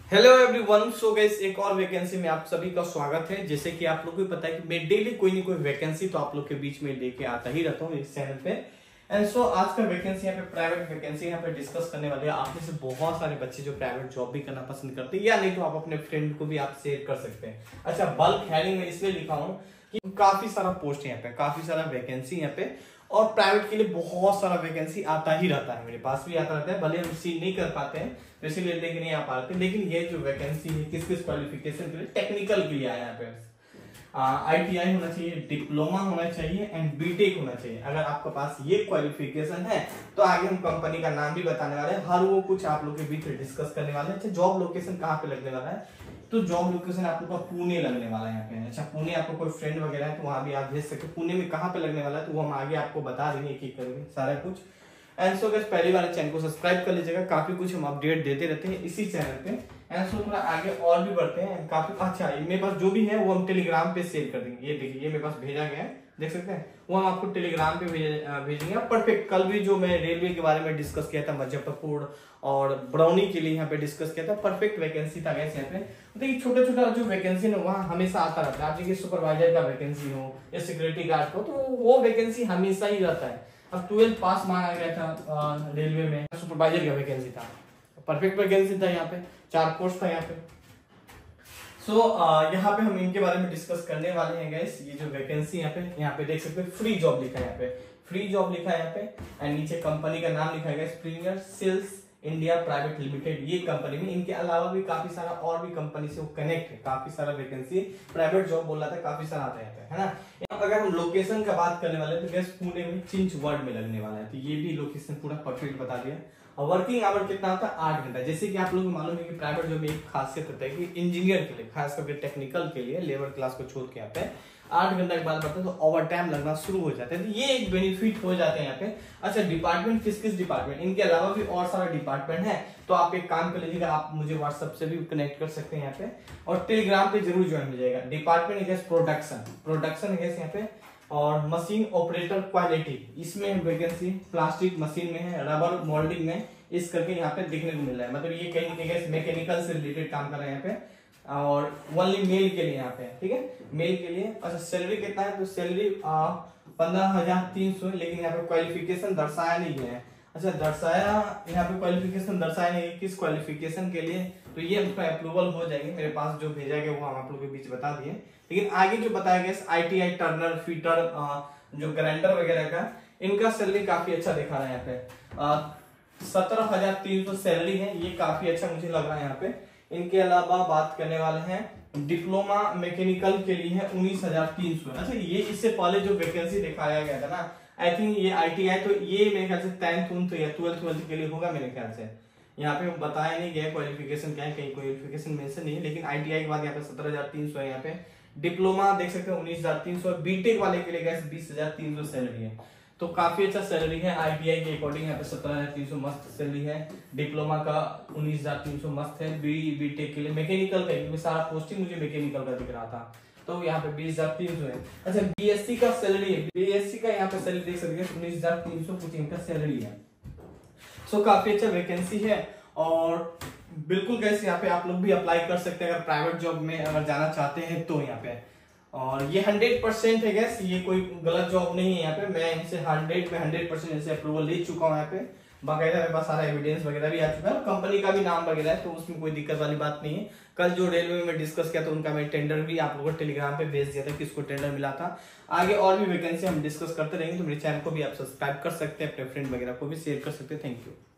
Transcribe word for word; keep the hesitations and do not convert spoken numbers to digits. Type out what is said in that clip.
Hello everyone. So guys, एक और vacancy में आप सभी का स्वागत है। जैसे कि आप लोग को पता है कि मैं डेली कोई ना कोई वैकेंसी तो आप लोग के बीच में लेके आता ही रहता हूँ इस चैनल पे। एंड सो so, आज का वैकेंसी यहाँ पे प्राइवेट वैकेंसी यहाँ पे डिस्कस करने वाले हैं। आप में से बहुत सारे बच्चे जो प्राइवेट जॉब भी करना पसंद करते हैं, या नहीं तो आप अपने फ्रेंड को भी आप शेयर कर सकते हैं। अच्छा, बल्क हायरिंग में इसलिए लिखा हूँ कि काफी सारा पोस्ट यहाँ पे, काफी सारा वैकेंसी यहाँ पे, और प्राइवेट के लिए बहुत सारा वैकेंसी आता ही रहता है। मेरे पास भी आता रहता है, भले हम सील नहीं कर पाते हैं तो इसीलिए लेके नहीं आ पाते। लेकिन ये जो वैकेंसी है किस किस क्वालिफिकेशन के लिए, टेक्निकल के लिए आया यहाँ पे। आईटीआई होना चाहिए, डिप्लोमा होना चाहिए एंड बीटेक होना चाहिए। अगर आपके पास ये क्वालिफिकेशन है तो आगे हम कंपनी का नाम भी बताने वाले हैं, हर वो कुछ आप लोग के बीच डिस्कस करने वाले हैं। अच्छा, जॉब लोकेशन कहाँ पे लगने वाला है, तो जॉब लोकेशन आप लोग का पुणे लगने वाला है यहाँ पे। अच्छा, पुणे आपको कोई फ्रेंड वगैरह है तो वहां भी आप भेज सकते हो। पुणे में कहाँ पे लगने वाला है तो वो हम आगे आपको बता देंगे एक एक करके सारा कुछ। एंड सो गाइस, पहली बार चैनल को सब्सक्राइब कर लीजिएगा, काफी कुछ हम अपडेट देते रहते हैं इसी चैनल पे। एंड सो थोड़ा आगे और भी बढ़ते हैं काफी। अच्छा, मेरे पास जो भी है वो हम टेलीग्राम पे शेयर कर देंगे। ये देखिए, ये मेरे पास भेजा गया है, देख सकते हैं, वो हम आपको टेलीग्राम पे भेजेंगे। परफेक्ट। कल भी जो मैं रेलवे के बारे में डिस्कस किया था, मुजफ्फरपुर और ब्राउनी के लिए यहाँ पे डिस्कस किया था, परफेक्ट वैकेंसी था गैस यहाँ पे। देखिए, छोटा छोटा जो वैकेंसी है वहाँ हमेशा आता रहता है। आप देखिए, सुपरवाइजर का वैकेंसी हो या सिक्योरिटी गार्ड हो, तो वो वैकेंसी हमेशा ही रहता है। अब ट्वेल्थ पास मांगा गया था रेलवे में, सुपरवाइजर का वैकेंसी था, परफेक्ट वैकेंसी था यहाँ पे, चार पोस्ट था यहाँ पे। सो so, यहाँ पे हम इनके बारे में डिस्कस करने वाले हैं गाइस। ये जो वैकेंसी यहाँ पे, यहाँ पे देख सकते हैं फ्री जॉब लिखा है, यहाँ पे फ्री जॉब लिखा है यहाँ पे। एंड नीचे कंपनी का नाम लिखा है guys, premier sales India private limited. ये कंपनी में, इनके अलावा भी काफी सारा और भी कंपनी से वो कनेक्ट है, काफी सारा वैकेंसी प्राइवेट जॉब बोल रहा था, काफी सारा आता है है ना। अगर हम लोकेशन का बात करने वाले तो गैस पुणे में चिंचवड में लगने वाला है, तो ये भी लोकेशन पूरा परफेक्ट बता दिया। और वर्किंग आवर कितना होता है, आठ घंटा। जैसे कि आप लोगों को मालूम है कि प्राइवेट जॉब में एक खासियत होता है कि इंजीनियर के लिए, खास करके टेक्निकल के लिए, लेबर क्लास को छोड़ के यहाँ पे आठ घंटा के बाद बढ़ते हैं तो ओवर टाइम लगना शुरू हो जाता है, तो ये एक बेनिफिट हो जाते हैं यहाँ पे। अच्छा, डिपार्टमेंट किस किस डिपार्टमेंट, इनके अलावा भी और सारा डिपार्टमेंट है, तो आप एक काम कर लीजिएगा, आप मुझे व्हाट्सएप से भी कनेक्ट कर सकते हैं यहाँ पे, और टेलीग्राम पे जरूर ज्वाइन हो जाएगा। डिपार्टमेंट है प्रोडक्शन, प्रोडक्शन है यहाँ पे, और मशीन ऑपरेटर क्वालिटी, इसमें वैकेंसी प्लास्टिक मशीन में है, रबर मोल्डिंग में, इस करके यहाँ पे देखने को मिल रहा है। मतलब ये कहीं मैकेनिकल से रिलेटेड काम कर रहे हैं यहाँ पे, और ओनली मेल के लिए यहाँ पे, ठीक है, मेल के लिए। अच्छा, सैलरी कितना है, तो सैलरी पंद्रह हजार तीन सौ, लेकिन यहाँ पे क्वालिफिकेशन दर्शाया नहीं गया है। अच्छा, दर्शाया यहाँ पे क्वालिफिकेशन दर्शाया नहीं है किस क्वालिफिकेशन के लिए, तो ये उसका अप्रूवल हो जाएंगे। मेरे पास जो भेजा गया वो हम आप लोगों के बीच बता दिए, लेकिन आगे जो बताया गया आईटीआई टर्नर फीटर जो ग्राइंडर वगैरह का, इनका सैलरी काफी अच्छा दिखा रहा है यहाँ पे, सत्रह हजार तीन सौ सैलरी है, ये काफी अच्छा मुझे लग रहा है यहाँ पे। इनके अलावा बात करने वाले हैं डिप्लोमा मैकेनिकल के लिए है उन्नीस हजार तीन सौ। अच्छा, ये इससे पहले जो वैकेंसी दिखाया गया था ना, आई थिंक ये आईटीआई, तो ये मेरे ख्याल से टेंथ उन्थ या ट्वेल्थ ट्वेल्थ के लिए होगा मेरे ख्याल से। यहाँ पे बताया नहीं गया क्वालिफिकेशन क्या है, कहीं क्वालिफिकेशन मेंशन नहीं है, लेकिन आईटीआई के बाद यहाँ पे सत्रह हजार तीन सौ है यहाँ पे। डिप्लोमा देख सकते हैं उन्नीस हजार तीन सौ, बीटेक वाले के लिए गैस बीस हजार तीन सौ सैलरी है, तो काफी अच्छा सैलरी है। आईटीआई के अकॉर्डिंग यहाँ पे सत्रह हजार तीन सौ मस्त सैलरी है। डिप्लोमा का उन्नीस हजार तीन सौ मस्त है। बी बीटेक के लिए मैकेनिकल का, क्योंकि सारा पोस्टिंग मुझे मैकेनिकल का दिख रहा था, तो यहाँ पे बीस हजार तीन सौ है। अच्छा, बीएससी का सैलरी है, बीएससी का यहाँ पे सैलरी देख सकते हैं उन्नीस हजार तीन सौ कुछ इनका सैलरी है। सो काफी अच्छा वैकेंसी है, और बिल्कुल गैस यहाँ पे आप लोग भी अप्लाई कर सकते हैं अगर प्राइवेट जॉब में अगर जाना चाहते हैं तो यहाँ पे। और ये हंड्रेड परसेंट है गैस, ये कोई गलत जॉब नहीं है यहाँ पे। मैं इनसे हंड्रेड में हंड्रेड परसेंट इनसे अप्रूवल ले चुका हूँ यहाँ पे, बाकायदा मेरे पास सारा एविडेंस वगैरह भी आ चुका है, कंपनी का भी नाम वगैरह है, तो उसमें कोई दिक्कत वाली बात नहीं है। कल जो रेलवे में डिस्कस किया था उनका मैं टेंडर भी आप लोगों को टेलीग्राम पे भेज दिया था, किसको टेंडर मिला था। आगे और भी वैकेंसी हम डिस्कस करते रहेंगे, तो मेरे चैनल को भी आप सब्सक्राइब कर सकते हैं, अपने फ्रेंड वगैरह को भी शेयर कर सकते हैं। Thank you.